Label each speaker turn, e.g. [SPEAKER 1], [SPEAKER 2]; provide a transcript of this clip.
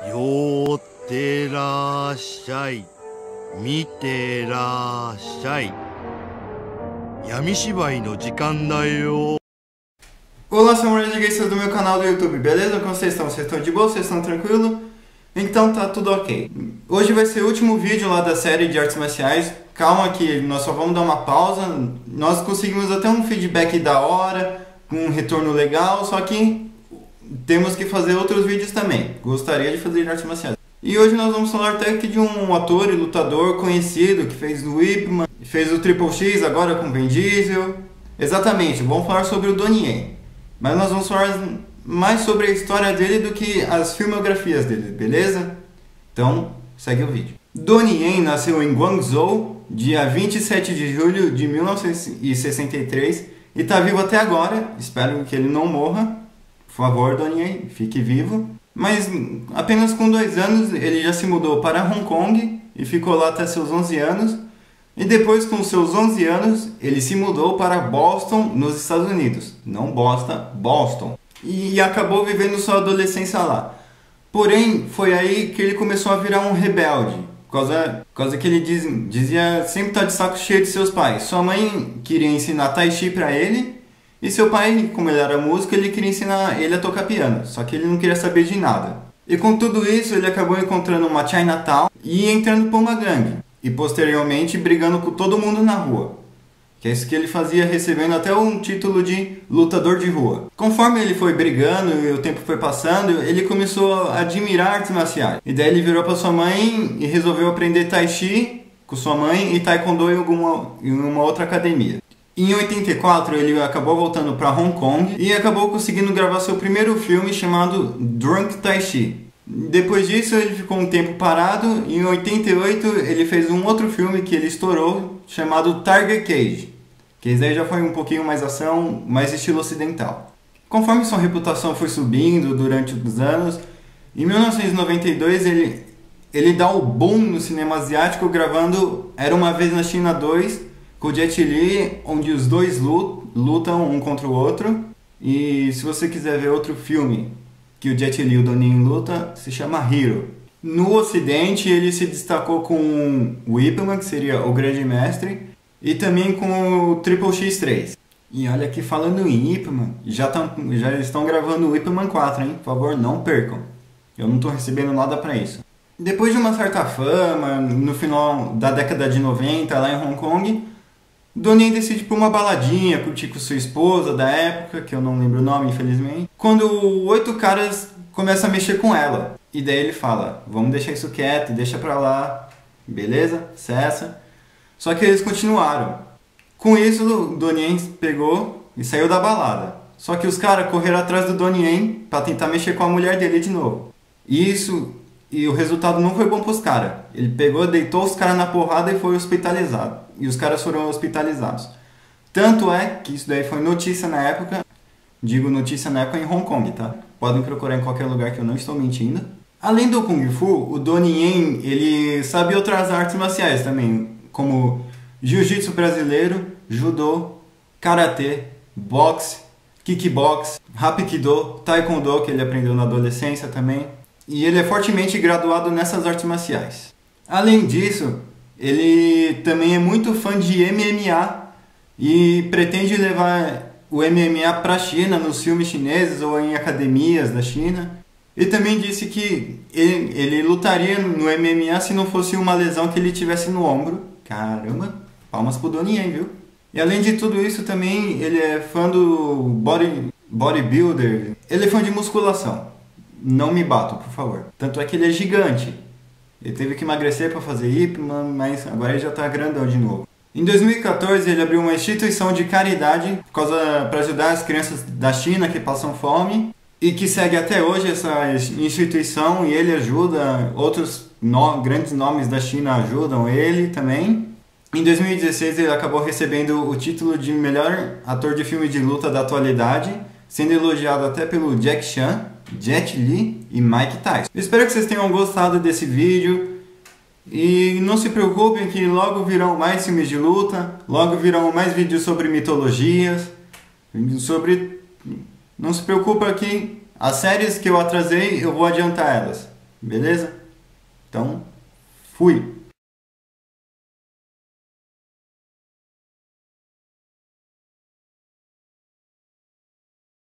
[SPEAKER 1] よってらっしゃい、見てらっしゃい。闇芝居の時間だよ。
[SPEAKER 2] Olá, senhores gays do meu canal do YouTube, beleza? Como vocês estão? Vocês estão de boa? Vocês estão tranquilos? Então tá tudo ok. Hoje vai ser o último vídeo lá da série de artes marciais. Calma que nós só vamos dar uma pausa. Nós conseguimos até um feedback da hora, um retorno legal, só que temos que fazer outros vídeos também. Gostaria de fazer de artes marciais. E hoje nós vamos falar até aqui de um ator e lutador conhecido que fez o Ip Man, fez o Triple X agora com Vin Diesel. Exatamente, vamos falar sobre o Donnie Yen. Mas nós vamos falar mais sobre a história dele do que as filmografias dele, beleza? Então, segue o vídeo. Donnie Yen nasceu em Guangzhou, dia 27 de julho de 1963 e está vivo até agora. Espero que ele não morra. Por favor, Donnie Yen, fique vivo. Mas apenas com 2 anos ele já se mudou para Hong Kong e ficou lá até seus 11 anos. E depois, com seus 11 anos, ele se mudou para Boston, nos Estados Unidos. Não Boston, Boston. E acabou vivendo sua adolescência lá. Porém, foi aí que ele começou a virar um rebelde. Por causa que ele dizia sempre estar de saco cheio de seus pais. Sua mãe queria ensinar Tai Chi para ele. E seu pai, como ele era músico, ele queria ensinar ele a tocar piano. Só que ele não queria saber de nada. E com tudo isso, ele acabou encontrando uma Chinatown e entrando para uma gangue. E posteriormente brigando com todo mundo na rua. Que é isso que ele fazia, recebendo até um título de lutador de rua. Conforme ele foi brigando e o tempo foi passando, ele começou a admirar artes marciais. E daí ele virou para sua mãe e resolveu aprender Tai Chi com sua mãe e Taekwondo em uma outra academia. Em 84 ele acabou voltando para Hong Kong e acabou conseguindo gravar seu primeiro filme chamado Drunk Tai Chi. Depois disso ele ficou um tempo parado e em 88 ele fez um outro filme que ele estourou chamado Tiger Cage, que esse aí já foi um pouquinho mais ação, mais estilo ocidental. Conforme sua reputação foi subindo durante os anos, em 1992 ele dá o boom no cinema asiático gravando Era Uma Vez na China 2 com o Jet Li, onde os dois lutam um contra o outro. E se você quiser ver outro filme que o Jet Li e o Donnie Yen luta, se chama Hero. No ocidente ele se destacou com o Ip Man, que seria o grande mestre, e também com o Triple X3. E olha aqui, falando em Ip Man, já estão gravando o Ip Man 4, hein? Por favor, não percam. Eu não estou recebendo nada para isso. Depois de uma certa fama, no final da década de 90, lá em Hong Kong, Donnie Yen decide ir para uma baladinha, curtir com sua esposa da época, que eu não lembro o nome, infelizmente. Quando 8 caras começam a mexer com ela. E daí ele fala, vamos deixar isso quieto, deixa pra lá, beleza? Cessa. Só que eles continuaram. Com isso, o Donnie Yen pegou e saiu da balada. Só que os caras correram atrás do Donnie Yen pra tentar mexer com a mulher dele de novo. E o resultado não foi bom pros caras. Ele pegou, deitou os caras na porrada e foi hospitalizado. E os caras foram hospitalizados. Tanto é que isso daí foi notícia na época. Digo notícia na época em Hong Kong, tá? Podem procurar em qualquer lugar que eu não estou mentindo. Além do Kung Fu, o Donnie Yen, ele sabe outras artes marciais também. Como Jiu-Jitsu brasileiro, Judô, Karatê, Boxe, Kickbox, Hapkido, Taekwondo, que ele aprendeu na adolescência também. E ele é fortemente graduado nessas artes marciais. Além disso, ele também é muito fã de MMA e pretende levar o MMA para a China, nos filmes chineses ou em academias da China. E também disse que ele lutaria no MMA se não fosse uma lesão que ele tivesse no ombro. Caramba, palmas pro Donnie Yen, viu? E além de tudo isso também, ele é fã do bodybuilder. Ele é fã de musculação. Não me batam, por favor. Tanto é que ele é gigante. Ele teve que emagrecer para fazer Ip Man, mas agora ele já está grandão de novo. Em 2014 ele abriu uma instituição de caridade para ajudar as crianças da China que passam fome e que segue até hoje essa instituição, e ele ajuda, outros grandes nomes da China ajudam ele também. Em 2016 ele acabou recebendo o título de melhor ator de filme de luta da atualidade, sendo elogiado até pelo Jack Chan, Jet Li e Mike Tyson. Eu espero que vocês tenham gostado desse vídeo. E não se preocupem que logo virão mais filmes de luta, logo virão mais vídeos sobre mitologias, Não se preocupa que as séries que eu atrasei, eu vou adiantar elas. Beleza? Então, fui!